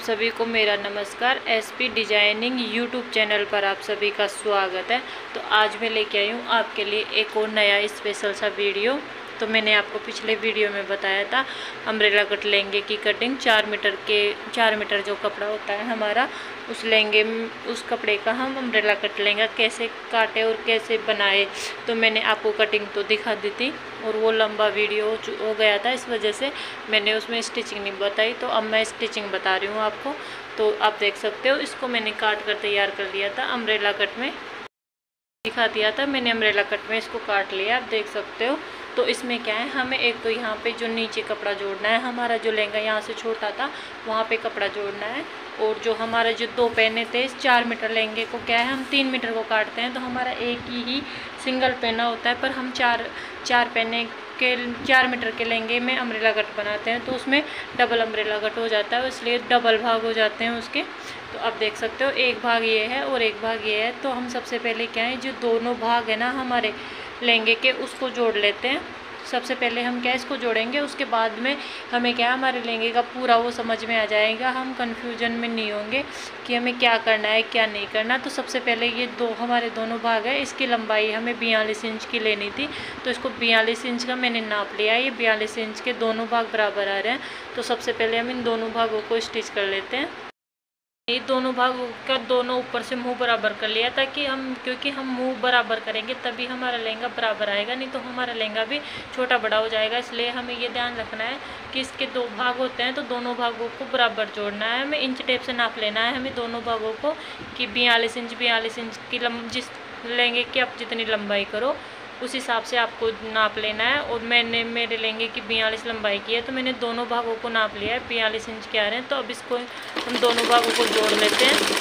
सभी को मेरा नमस्कार। एसपी डिजाइनिंग यूट्यूब चैनल पर आप सभी का स्वागत है। तो आज मैं लेके आई हूँ आपके लिए एक और नया स्पेशल सा वीडियो। तो मैंने आपको पिछले वीडियो में बताया था अम्ब्रेला कट लहंगे की कटिंग 4 मीटर जो कपड़ा होता है हमारा, उस लहंगे उस कपड़े का हम अम्ब्रेला कट लहंगा कैसे काटे और कैसे बनाए। तो मैंने आपको कटिंग तो दिखा दी थी और वो लंबा वीडियो हो गया था, इस वजह से मैंने उसमें स्टिचिंग नहीं बताई। तो अब मैं स्टिचिंग बता रही हूँ आपको। तो आप देख सकते हो, इसको मैंने काट कर तैयार कर लिया था। अम्ब्रेला कट में दिखा दिया था मैंने, अम्ब्रेला कट में इसको काट लिया, आप देख सकते हो। तो इसमें क्या है, हमें एक तो यहाँ पे जो नीचे कपड़ा जोड़ना है, हमारा जो लहंगा यहाँ से छोटा था वहाँ पे कपड़ा जोड़ना है। और जो हमारा जो 2 पहने थे इस 4 मीटर लहंगे को, क्या है हम 3 मीटर को काटते हैं, तो हमारा एक ही सिंगल पहना होता है। पर हम 4 मीटर के लहंगे में अम्ब्रेला कट बनाते हैं, तो उसमें डबल अम्ब्रेला कट हो जाता है, इसलिए डबल भाग हो जाते हैं उसके। तो आप देख सकते हो, एक भाग ये है और एक भाग ये है। तो हम सबसे पहले क्या है, जो दोनों भाग है ना हमारे लहंगे के, उसको जोड़ लेते हैं। सबसे पहले हम क्या इसको जोड़ेंगे, उसके बाद में हमें क्या हमारे लहंगे का पूरा वो समझ में आ जाएगा, हम कंफ्यूजन में नहीं होंगे कि हमें क्या करना है क्या नहीं करना। तो सबसे पहले ये हमारे दोनों भाग है, इसकी लंबाई हमें 42 इंच की लेनी थी। तो इसको 42 इंच का मैंने नाप लिया है। ये 42 इंच के दोनों भाग बराबर आ रहे हैं। तो सबसे पहले हम इन दोनों भागों को स्टिच कर लेते हैं। ये दोनों भागों का दोनों ऊपर से मुंह बराबर कर लिया, ताकि क्योंकि हम मुंह बराबर करेंगे तभी हमारा लहंगा बराबर आएगा, नहीं तो हमारा लहंगा भी छोटा बड़ा हो जाएगा। इसलिए हमें ये ध्यान रखना है कि इसके 2 भाग होते हैं, तो दोनों भागों को बराबर जोड़ना है। हमें इंच टेप से नाप लेना है हमें दोनों भागों को, कि 42 इंच की जिस लहंगे की आप जितनी लंबाई करो उस हिसाब से आपको नाप लेना है। और मैंने मेरे लहंगे की 42 लंबाई की है, तो मैंने दोनों भागों को नाप लिया है, 42 इंच के आ रहे हैं। तो अब इसको हम दोनों भागों को जोड़ लेते हैं।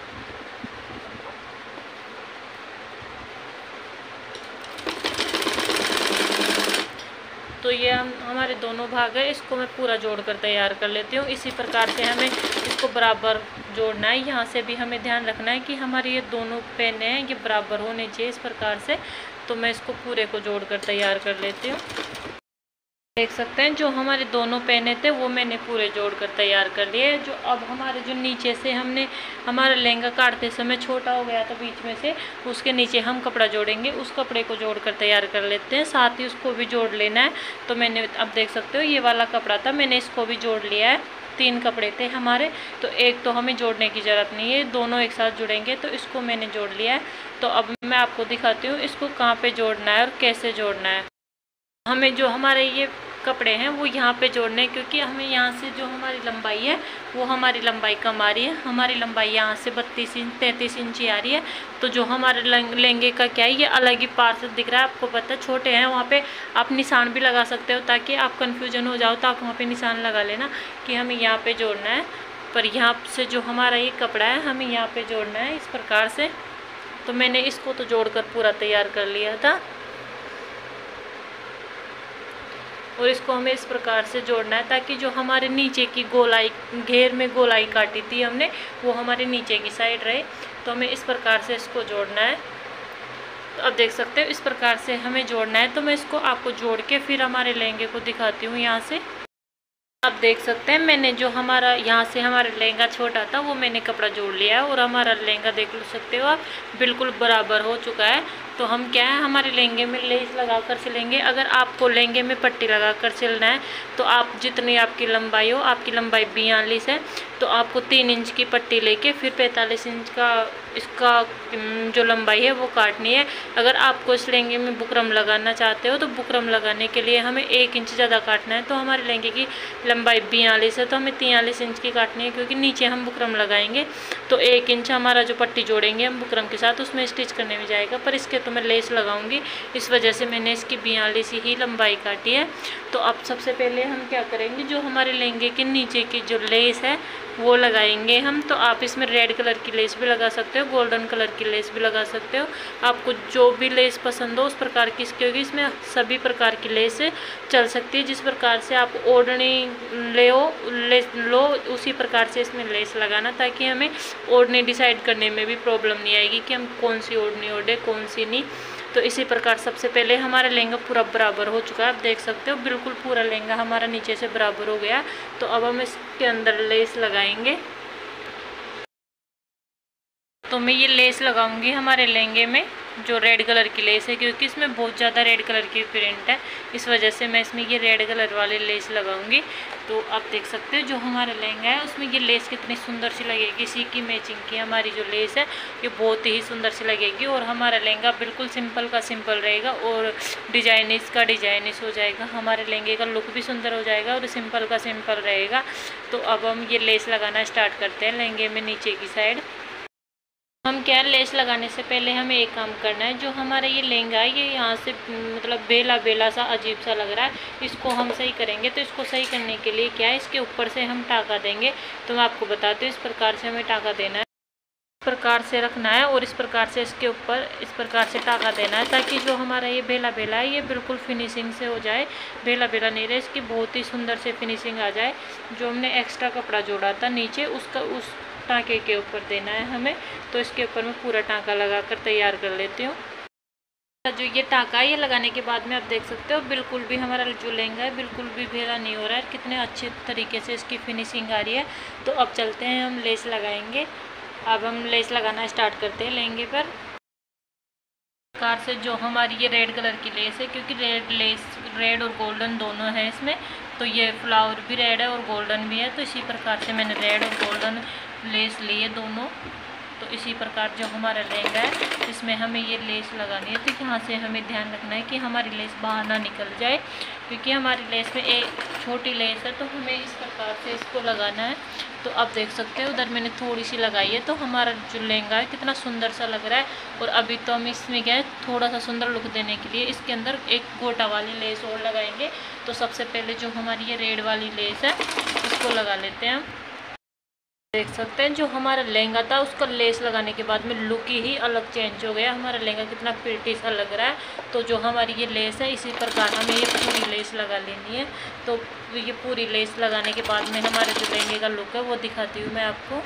तो ये हमारे दोनों भाग है, इसको मैं पूरा जोड़कर तैयार कर लेती हूँ। इसी प्रकार से हमें इसको बराबर जोड़ना है। यहाँ से भी हमें ध्यान रखना है कि हमारे ये दोनों पेने हैं ये बराबर होने चाहिए, इस प्रकार से। तो मैं इसको पूरे को जोड़कर तैयार कर लेती हूँ। देख सकते हैं, जो हमारे दोनों पेने थे वो मैंने पूरे जोड़कर तैयार कर लिए। जो अब हमारे जो नीचे से हमने हमारा लहंगा काटते समय छोटा हो गया था बीच में से, उसके नीचे हम कपड़ा जोड़ेंगे, उस कपड़े को जोड़कर तैयार कर लेते हैं। साथ ही उसको भी जोड़ लेना है। तो मैंने अब देख सकते हो, ये वाला कपड़ा था, मैंने इसको भी जोड़ लिया है। 3 कपड़े थे हमारे, तो एक तो हमें जोड़ने की ज़रूरत नहीं है, दोनों एक साथ जुड़ेंगे। तो इसको मैंने जोड़ लिया है। तो अब मैं आपको दिखाती हूँ इसको कहाँ पे जोड़ना है और कैसे जोड़ना है। हमें जो हमारे ये कपड़े हैं वो यहाँ पे जोड़ने हैं, क्योंकि हमें यहाँ से जो हमारी लंबाई है वो हमारी लंबाई कम आ रही है। हमारी लंबाई यहाँ से 33 इंच ही आ रही है। तो जो हमारे लहंगे का क्या है, ये अलग ही पार्ट से दिख रहा है, आपको पता है छोटे हैं, वहाँ पे आप निशान भी लगा सकते हो, ताकि आप कन्फ्यूजन हो जाओ तो आप वहाँ पे निशान लगा लेना कि हमें यहाँ पे जोड़ना है। पर यहाँ से जो हमारा ये कपड़ा है हमें यहाँ पे जोड़ना है, इस प्रकार से। तो मैंने इसको तो जोड़कर पूरा तैयार कर लिया था, और इसको हमें इस प्रकार से जोड़ना है, ताकि जो हमारे नीचे की गोलाई, घेर में गोलाई काटी थी हमने, वो हमारे नीचे की साइड रहे। तो हमें इस प्रकार से इसको जोड़ना है। तो अब देख सकते हो, इस प्रकार से हमें जोड़ना है। तो मैं इसको आपको जोड़ के फिर हमारे लहंगे को दिखाती हूँ यहाँ से। आप देख सकते हैं, मैंने जो हमारा यहाँ से हमारा लहंगा छोटा था वो मैंने कपड़ा जोड़ लिया है, और हमारा लहंगा देख सकते हो आप बिल्कुल बराबर हो चुका है। तो हम क्या है, हमारे लहंगे में लेस लगा कर सिलेंगे। अगर आपको लहंगे में पट्टी लगा कर सिलना है, तो आप जितनी आपकी लंबाई हो, आपकी लंबाई 42 है, तो आपको 3 इंच की पट्टी लेके फिर 45 इंच का इसका जो लंबाई है वो काटनी है। अगर आपको इस लहंगे में बुकरम लगाना चाहते हो, तो बुकरम लगाने के लिए हमें 1 इंच ज़्यादा काटना है। तो हमारे लहंगे की लंबाई 42 है, तो हमें 43 इंच की काटनी है, क्योंकि नीचे हम बुकरम लगाएंगे। तो 1 इंच हमारा जो पट्टी जोड़ेंगे हम बुकरम के साथ, उसमें स्टिच करने में जाएगा। पर इसके तो मैं लेस लगाऊंगी, इस वजह से मैंने इसकी 42 ही लंबाई काटी है। तो अब सबसे पहले हम क्या करेंगे, जो हमारे लहंगे के नीचे की जो लेस है वो लगाएंगे हम। तो आप इसमें रेड कलर की लेस भी लगा सकते हो, गोल्डन कलर की लेस भी लगा सकते हो, आपको जो भी लेस पसंद हो उस प्रकार की, क्योंकि इसमें सभी प्रकार की लेस चल सकती है। जिस प्रकार से आप ओढ़नी लो उसी प्रकार से इसमें लेस लगाना, ताकि हमें ओढ़नी डिसाइड करने में भी प्रॉब्लम नहीं आएगी कि हम कौन सी ओढ़नी ओढ़े कौन सी नहीं। तो इसी प्रकार सबसे पहले हमारा लहंगा पूरा बराबर हो चुका है, आप देख सकते हो बिल्कुल पूरा लहंगा हमारा नीचे से बराबर हो गया। तो अब हम इसके अंदर लेस लगाएंगे। तो मैं ये लेस लगाऊंगी हमारे लहंगे में, जो रेड कलर की लेस है, क्योंकि इसमें बहुत ज़्यादा रेड कलर की प्रिंट है, इस वजह से मैं इसमें ये रेड कलर वाली लेस लगाऊंगी। तो आप देख सकते हो जो हमारा लहंगा है उसमें ये लेस कितनी सुंदर सी लगेगी। इसी की मैचिंग की हमारी जो लेस है ये बहुत ही सुंदर सी लगेगी। और हमारा लहंगा बिल्कुल सिंपल का सिंपल रहेगा और डिजाइनिश का डिजाइनिश हो जाएगा। हमारे लहंगे का लुक भी सुंदर हो जाएगा और सिंपल का सिंपल रहेगा। तो अब हम ये लेस लगाना स्टार्ट करते हैं लहंगे में नीचे की साइड। हम क्या लेस लगाने से पहले हमें एक काम करना है, जो हमारा ये लहंगा है ये यहाँ से मतलब बेला बेला सा अजीब सा लग रहा है, इसको हम सही करेंगे। तो इसको सही करने के लिए क्या है, इसके ऊपर से हम टाँका देंगे। तो मैं आपको बताती हूँ इस प्रकार से हमें टाँका देना है, इस प्रकार से रखना है और इस प्रकार से इसके ऊपर इस प्रकार से टाँका देना है, ताकि जो हमारा ये बेला बेला है ये बिल्कुल फिनिशिंग से हो जाए। बेला बेला नहीं रहे, इसकी बहुत ही सुंदर से फिनिशिंग आ जाए। जो हमने एक्स्ट्रा कपड़ा जोड़ा था नीचे उसका उस टाँके के ऊपर देना है हमें। तो इसके ऊपर मैं पूरा टाँका लगाकर तैयार कर लेती हूँ। जो ये टाँका है ये लगाने के बाद में आप देख सकते हो बिल्कुल भी हमारा जो लहंगा है बिल्कुल भी भेला नहीं हो रहा है, कितने अच्छे तरीके से इसकी फिनिशिंग आ रही है। तो अब चलते हैं हम लेस लगाएंगे। अब हम लेस लगाना स्टार्ट करते हैं लहंगे पर। प्रकार से जो हमारी ये रेड कलर की लेस है, क्योंकि रेड और गोल्डन दोनों है इसमें, तो ये फ्लावर भी रेड है और गोल्डन भी है। तो इसी प्रकार से मैंने रेड और गोल्डन लेस लिए दोनों। तो इसी प्रकार जो हमारा लहंगा है इसमें हमें ये लेस लगानी है। तो यहाँ से हमें ध्यान रखना है कि हमारी लेस बाहर ना निकल जाए, क्योंकि हमारी लेस में एक छोटी लेस है तो हमें इस प्रकार से इसको लगाना है। तो आप देख सकते हो उधर मैंने थोड़ी सी लगाई है, तो हमारा जो लहंगा है कितना सुंदर सा लग रहा है। और अभी तो हम इसमें क्या है थोड़ा सा सुंदर लुक देने के लिए इसके अंदर एक गोटा वाली लेस और लगाएंगे। तो सबसे पहले जो हमारी ये रेड वाली लेस है इसको लगा लेते हैं हम। देख सकते हैं जो हमारा लहंगा था उसका लेस लगाने के बाद में लुक ही अलग चेंज हो गया। हमारा लहंगा कितना प्रिटी सा लग रहा है। तो जो हमारी ये लेस है इसी प्रकार हमें ये पूरी लेस लगा लेनी है। तो ये पूरी लेस लगाने के बाद में हमारे जो लहंगे का लुक है वो दिखाती हूँ मैं आपको।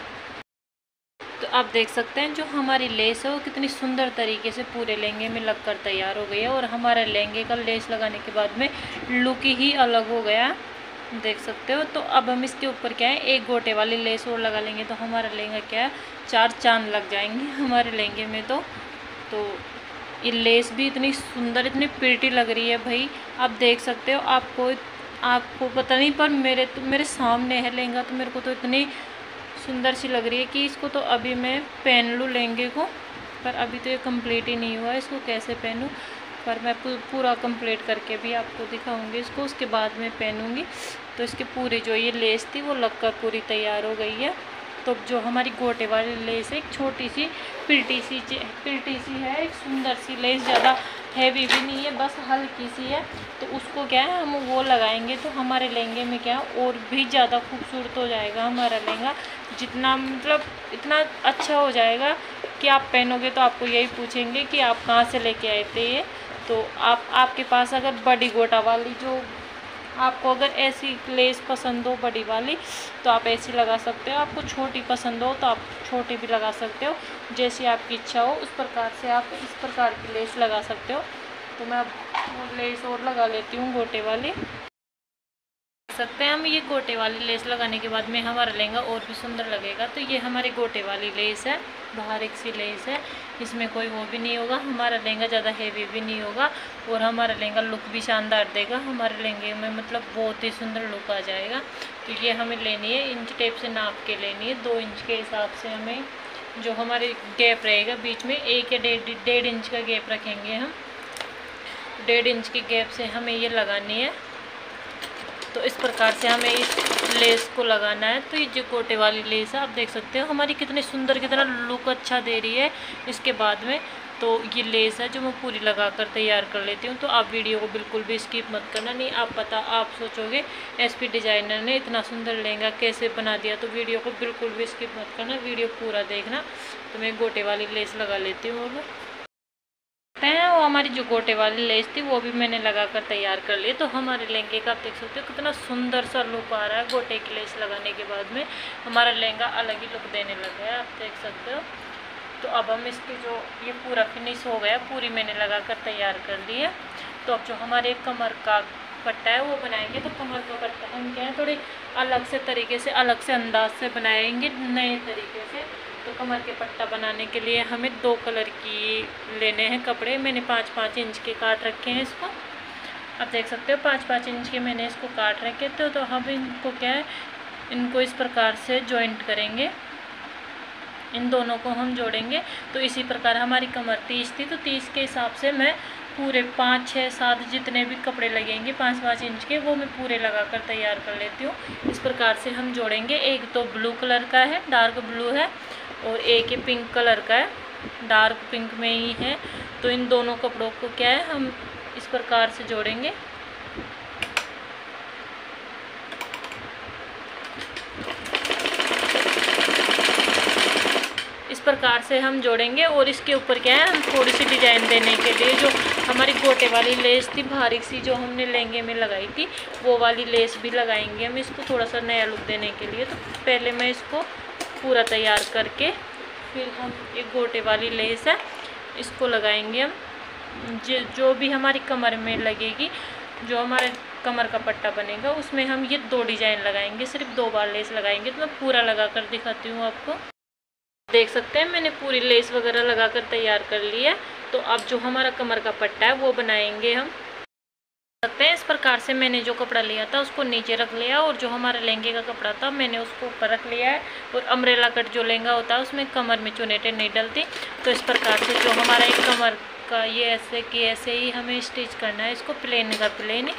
तो आप देख सकते हैं जो हमारी लेस है वो कितनी सुंदर तरीके से पूरे लहंगे में लगकर तैयार हो गई है। और हमारे लहंगे का लेस लगाने के बाद में लुक ही अलग हो गया, देख सकते हो। तो अब हम इसके ऊपर क्या है एक गोटे वाली लेस और लगा लेंगे। तो हमारा लहंगा क्या है 4 चांद लग जाएंगे हमारे लहंगे में। तो ये लेस भी इतनी सुंदर इतनी प्रिटी लग रही है भाई, आप देख सकते हो। आपको पता नहीं, पर मेरे सामने है लहंगा तो मेरे को तो इतनी सुंदर सी लग रही है कि इसको तो अभी मैं पहन लूँ लहंगे को। पर अभी तो ये कंप्लीट ही नहीं हुआ, इसको कैसे पहनूँ। पर मैं पूरा कंप्लीट करके भी आपको दिखाऊंगी इसको, उसके बाद में पहनूंगी। तो इसकी पूरी जो ये लेस थी वो लगकर पूरी तैयार हो गई है। तो जो हमारी गोटे वाली लेस है एक छोटी सी पिल्टी सी है, एक सुंदर सी लेस, ज़्यादा हैवी भी नहीं है, बस हल्की सी है। तो उसको क्या है हम वो लगाएंगे तो हमारे लहंगे में क्या और भी ज़्यादा खूबसूरत हो जाएगा हमारा लहंगा। जितना मतलब इतना अच्छा हो जाएगा कि आप पहनोगे तो आपको यही पूछेंगे कि आप कहाँ से लेके आए थे ये। तो आपके पास अगर बड़ी गोटा वाली जो आपको अगर ऐसी लेस पसंद हो बड़ी वाली तो आप ऐसी लगा सकते हो। आपको छोटी पसंद हो तो आप छोटी भी लगा सकते हो, जैसी आपकी इच्छा हो उस प्रकार से आप इस प्रकार की लेस लगा सकते हो। तो मैं अब वो लेस और लगा लेती हूँ गोटे वाली। सकते हैं हम ये गोटे वाली लेस लगाने के बाद में हमारा लहंगा और भी सुंदर लगेगा। तो ये हमारी गोटे वाली लेस है, बाहर एक सी लेस है, इसमें कोई वो भी नहीं होगा। हमारा लहंगा ज़्यादा हेवी भी नहीं होगा और हमारा लहंगा लुक भी शानदार देगा। हमारे लहंगे में मतलब बहुत ही सुंदर लुक आ जाएगा। तो ये हमें लेनी है इंच टेप से नाप के लेनी है, 2 इंच के हिसाब से हमें जो हमारे गैप रहेगा बीच में 1 या 1.5 इंच का गैप रखेंगे हम। 1.5 इंच के गैप से हमें ये लगानी है। तो इस प्रकार से हमें इस लेस को लगाना है। तो ये जो गोटे वाली लेस है आप देख सकते हो हमारी कितनी सुंदर कितना लुक अच्छा दे रही है इसके बाद में। तो ये लेस है जो मैं पूरी लगा कर तैयार कर लेती हूँ। तो आप वीडियो को बिल्कुल भी स्किप मत करना, नहीं आप सोचोगे एसपी डिज़ाइनर ने इतना सुंदर लहंगा कैसे बना दिया। तो वीडियो को बिल्कुल भी स्किप मत करना, वीडियो पूरा देखना। तो मैं गोटे वाली लेस लगा लेती हूँ। अब वो हमारी जो गोटे वाली लेस थी वो भी मैंने लगा कर तैयार कर ली। तो हमारे लहंगे का आप देख सकते हो कितना सुंदर सा लुक आ रहा है। गोटे की लेस लगाने के बाद में हमारा लहंगा अलग ही लुक देने लगा है, आप देख सकते हो। तो अब हम इसकी जो ये पूरा फिनिश हो गया, पूरी मैंने लगा कर तैयार कर ली है। तो अब जो हमारे कमर का पट्टा है वो बनाएंगे। तो कमर का पट्टा हम क्या है थोड़ी अलग से तरीके से अलग से अंदाज से बनाएंगे, नए तरीके से। तो कमर के पट्टा बनाने के लिए हमें 2 कलर की लेने हैं कपड़े। मैंने 5-5 इंच के काट रखे हैं इसको। आप देख सकते हो 5-5 इंच के मैंने इसको काट रखे थे। तो हम इनको क्या है, इनको इस प्रकार से जॉइंट करेंगे, इन दोनों को हम जोड़ेंगे। तो इसी प्रकार हमारी कमर 30 थी, तो 30 के हिसाब से मैं पूरे 5, 6, 7 जितने भी कपड़े लगेंगे 5-5 इंच के, वो मैं पूरे लगाकर तैयार कर लेती हूँ। इस प्रकार से हम जोड़ेंगे। एक तो ब्लू कलर का है, डार्क ब्लू है, और एक ये पिंक कलर का है, डार्क पिंक में ही है। तो इन दोनों कपड़ों को क्या है, हम इस प्रकार से जोड़ेंगे। इस प्रकार से हम जोड़ेंगे। और इसके ऊपर क्या है, हम थोड़ी सी डिजाइन देने के लिए जो हमारी गोटे वाली लेस थी बारीक सी, जो हमने लहंगे में लगाई थी, वो वाली लेस भी लगाएंगे हम इसको थोड़ा सा नया लुक देने के लिए। तो पहले मैं इसको पूरा तैयार करके फिर हम एक गोटे वाली लेस है इसको लगाएंगे हम। जो भी हमारी कमर में लगेगी, जो हमारे कमर का पट्टा बनेगा, उसमें हम ये 2 डिजाइन लगाएंगे, सिर्फ 2 बार लेस लगाएंगे। तो मैं पूरा लगा कर दिखाती हूँ आपको। देख सकते हैं मैंने पूरी लेस वगैरह लगाकर तैयार कर लिया। तो अब जो हमारा कमर का पट्टा है वो बनाएंगे हम। सकते हैं इस प्रकार से मैंने जो कपड़ा लिया था उसको नीचे रख लिया, और जो हमारा लहंगे का कपड़ा था मैंने उसको ऊपर रख लिया है। और अम्ब्रेला कट जो लहंगा होता है उसमें कमर में चुनेटें नहीं डलती। तो इस प्रकार से जो हमारा एक कमर का ये ऐसे ही हमें स्टिच करना है इसको, प्लेन का प्लेन।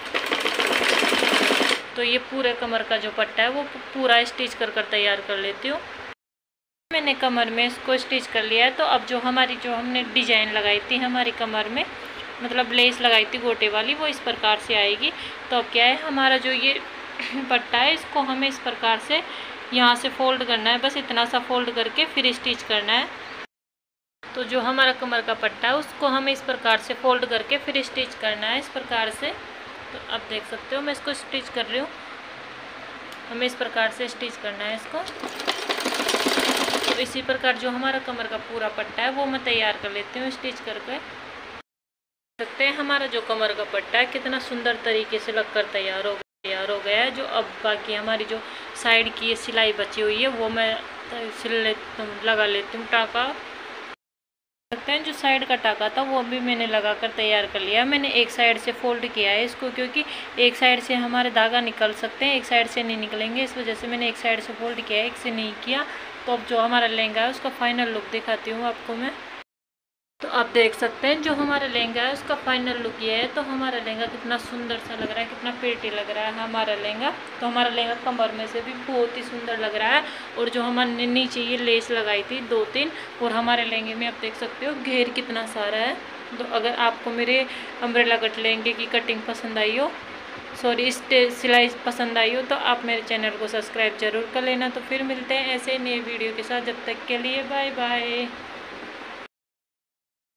तो ये पूरे कमर का जो पट्टा है वो पूरा स्टिच कर तैयार कर लेती हूँ। मैंने कमर में इसको स्टिच कर लिया है। तो अब जो हमने डिजाइन लगाई थी हमारी कमर में, मतलब लेस लगाई थी गोटे वाली, वो इस प्रकार से आएगी। तो अब क्या है, हमारा जो ये पट्टा है इसको हमें इस प्रकार से यहाँ से फोल्ड करना है, बस इतना सा फोल्ड करके फिर स्टिच करना है। तो जो हमारा कमर का पट्टा है उसको हमें इस प्रकार से फोल्ड करके फिर स्टिच करना है इस प्रकार से। तो आप देख सकते हो मैं इसको स्टिच कर रही हूँ। हमें इस प्रकार से स्टिच करना है इसको। तो इसी प्रकार जो हमारा कमर का पूरा पट्टा है वो मैं तैयार कर लेती हूँ स्टिच करके। सकते हैं हमारा जो कमर का पट्टा है कितना सुंदर तरीके से लगकर तैयार हो गया है। जो अब बाकी हमारी जो साइड की ये सिलाई बची हुई है वो मैं लगा लेती हूँ टाका। सकते हैं जो साइड का टाका था वो भी मैंने लगाकर तैयार कर लिया। मैंने एक साइड से फोल्ड किया है इसको, क्योंकि एक साइड से हमारे धागा निकल सकते हैं, एक साइड से नहीं निकलेंगे, इस वजह से मैंने एक साइड से फोल्ड किया है, एक से नहीं किया। तो अब जो हमारा लहंगा है उसका फाइनल लुक दिखाती हूँ आपको मैं। तो आप देख सकते हैं जो हमारा लहंगा है उसका फाइनल लुक ये है। तो हमारा लहंगा कितना सुंदर सा लग रहा है, कितना प्रिटी लग रहा है हमारा लहंगा। तो हमारा लहंगा कमर में से भी बहुत ही सुंदर लग रहा है। और जो हमने नीचे ये लेस लगाई थी 2-3, और हमारे लहंगे में आप देख सकते हो घेर कितना सारा है। तो अगर आपको मेरे अम्ब्रेला कट लहंगे की कटिंग पसंद आई हो, सिलाई पसंद आई हो, तो आप मेरे चैनल को सब्सक्राइब जरूर कर लेना। तो फिर मिलते हैं ऐसे नए वीडियो के साथ, जब तक के लिए बाय बाय।